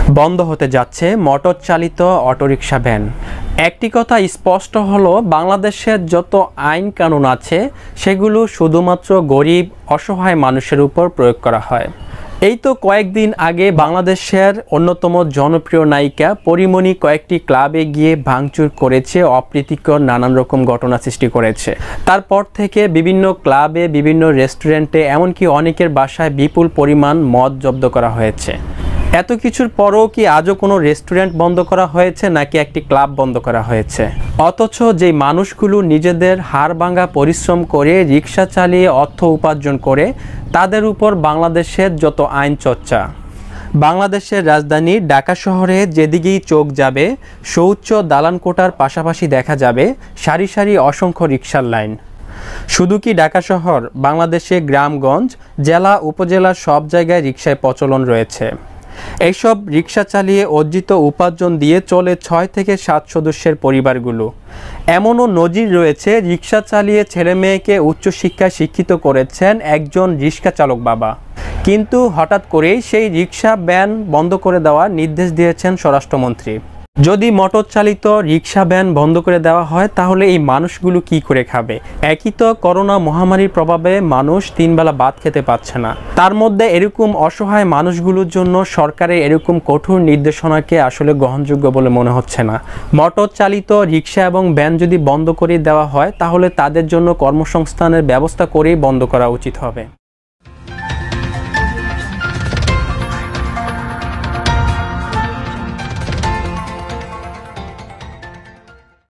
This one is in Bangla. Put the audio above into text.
বন্ধ হতে যাচ্ছে মোটর চালিত অটোরিকশা ভ্যান। একটি কথা স্পষ্ট হলো, বাংলাদেশের যত আইন কানুন আছে সেগুলো শুধুমাত্র গরিব অসহায় মানুষের উপর প্রয়োগ করা হয়। এই তো কয়েকদিন আগে বাংলাদেশের অন্যতম জনপ্রিয় নায়িকা পরীমনি কয়েকটি ক্লাবে গিয়ে ভাঙচুর করেছে, অপ্রীতিকর নানান রকম ঘটনা সৃষ্টি করেছে। তারপর থেকে বিভিন্ন ক্লাবে, বিভিন্ন রেস্টুরেন্টে, এমনকি অনেকের বাসায় বিপুল পরিমাণ মদ জব্দ করা হয়েছে। এত কিছুর পরও কি আজও কোনো রেস্টুরেন্ট বন্ধ করা হয়েছে নাকি একটি ক্লাব বন্ধ করা হয়েছে? অথচ যে মানুষগুলো নিজেদের হাড়ভাঙা পরিশ্রম করে রিক্সা চালিয়ে অর্থ উপার্জন করে, তাদের উপর বাংলাদেশের যত আইন চর্চা। বাংলাদেশের রাজধানী ঢাকা শহরে যেদিকেই চোখ যাবে সুউচ্চ দালানকোঠার পাশাপাশি দেখা যাবে সারি সারি অসংখ্য রিক্সার লাইন। শুধু কি ঢাকা শহর, বাংলাদেশে গ্রামগঞ্জ, জেলা উপজেলা সব জায়গায় রিক্সায় প্রচলন রয়েছে। এইসব রিক্সা চালিয়ে অর্জিত উপার্জন দিয়ে চলে 6 থেকে 7 সদস্যের পরিবারগুলো। এমনও নজির রয়েছে, রিক্সা চালিয়ে ছেলে মেয়েকে উচ্চশিক্ষায় শিক্ষিত করেছেন একজন রিক্সা চালক বাবা। কিন্তু হঠাৎ করেই সেই রিক্সা ভ্যান বন্ধ করে দেওয়ার নির্দেশ দিয়েছেন স্বরাষ্ট্রমন্ত্রী। যদি মোটর চালিত রিক্সা ভ্যান বন্ধ করে দেওয়া হয় তাহলে এই মানুষগুলো কি করে খাবে? একই তো করোনা মহামারীর প্রভাবে মানুষ 3 বেলা ভাত খেতে পাচ্ছে না। তার মধ্যে এরকম অসহায় মানুষগুলোর জন্য সরকারের এরকম কঠোর নির্দেশনাকে আসলে গ্রহণযোগ্য বলে মনে হচ্ছে না। মোটর চালিত রিক্সা এবং ভ্যান যদি বন্ধ করে দেওয়া হয় তাহলে তাদের জন্য কর্মসংস্থানের ব্যবস্থা করেই বন্ধ করা উচিত হবে।